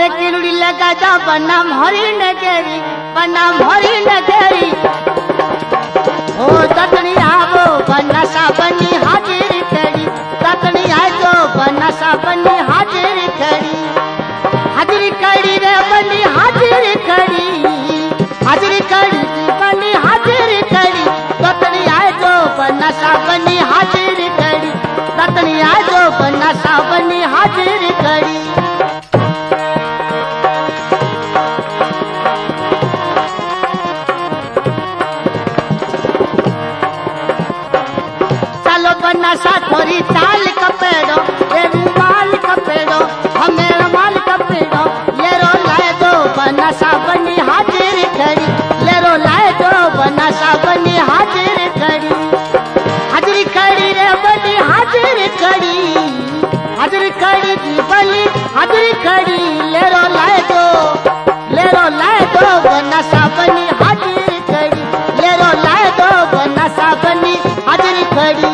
किरुड़ी लगा जा बना मोरी नगरी बना मोरी नगरी ओ ततनी आवो बना साबनी हाजिर खड़ी ततनी आए तो बना साबनी हाजिर खड़ी रे बनी हाजिर खड़ी बनी हाजिर खड़ी ततनी आए तो बना साबनी हाजिर खड़ी ततनी आए तो बना साबनी हाजिर खड़ी बना सा थोड़ी चाल कपेड़ो ये रुमाल कपेड़ो हमें रुमाल कपेड़ो ले रो लाए दो बना सा बनी हाजिर खड़ी ले रो लाए दो बना सा बनी हाजिर खड़ी रे बनी हाजिर खड़ी बनी हाजिर खड़ी ले रो लाए दो बना सा बनी हाजिर खड़ी ले रो लाए दो बना सा बनी हाजिर खड़ी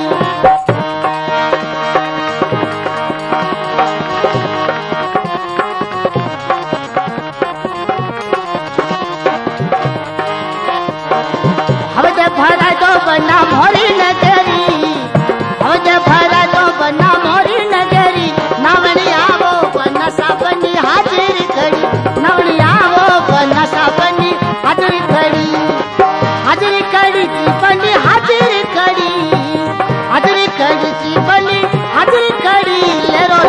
बना मोरी नगरी भरा दो बना मोरी नगरी नवनी आवो बना साबनी हाजिर खड़ी नवनी आवो बना साबनी हाजिर खड़ी बनी हाजिर खड़ी बनी हाजिर खड़ी ले रो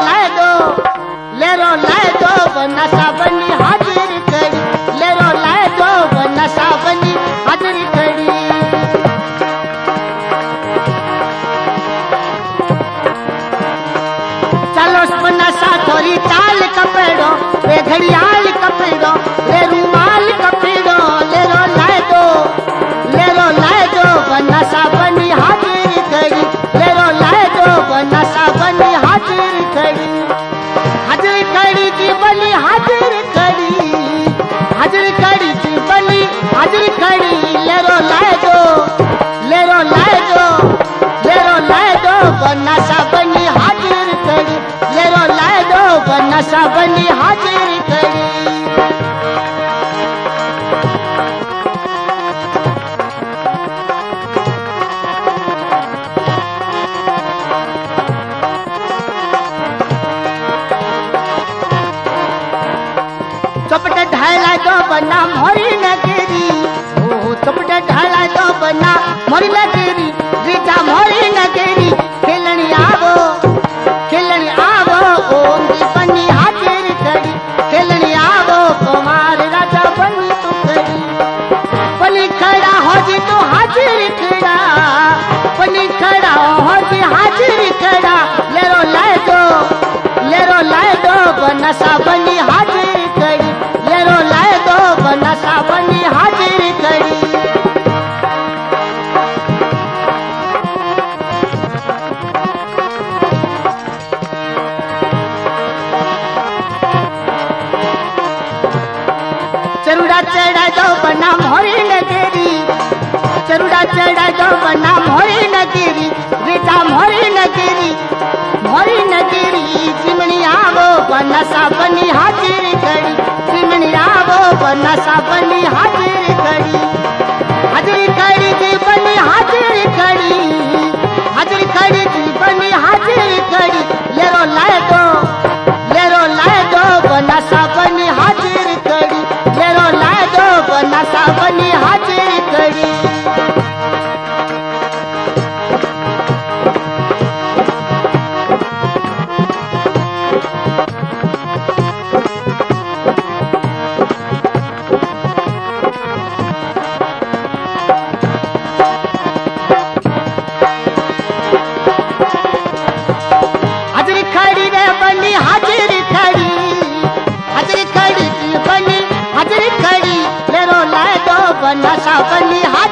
लाए दो बना साबनी हाजिर खड़ी ले रो लाए दो बना साबनी हाजिर खड़ी बना सा थोड़ी चाल कपेड़ो रे घड़ियाल कपेड़ो रे रुमाल कपेड़ो ले रो लाए दो बना सा बनी हाजिर खड़ी ले रो लाए दो बना सा बनी हाजिर खड़ी की बनी हाजिर खड़ी की बनी हाजिर खड़ी ले रो लाए दो बना सा बनी हाजिर खड़ी ले रो लाए दो बना सा बनी हाजिर खड़ी चपटे ढाला दो बना मोरी नगरी ओ चपटे ढाला दो बना मोरी नगरी रीता मोरी नगरी खेलनी आवो ओम की बनी हाजिर खड़ी खेलनी आवो कुमार राजा बनी तू खड़ी बनी खड़ा हो जी तू हाजिर खड़ा बनी खड़ा हो जी हाजिर खड़ा ले रो लाए दो बना सा बनी हाजिर खड़ी ले रो लाए दो बना सा बनी हाजिर खड़ी चरुड़ा चढ़ा दो बना मोरी नगरी चरुड़ा चढ़ा दो बना मोरी नगरी रीता मोरी नगरी चिमनी आवो बना सा बनी हाजिर खड़ी चिमनी आवो बना सा बनी हाजिर खड़ी की बनी हाजिर खड़ी की बनी हाजिर खड़ी ले रो लाए दो बना सा बनी हाजिर खड़ी ले रो लाए दो बना सा बनी हाजिर खड़ी बना सा बनी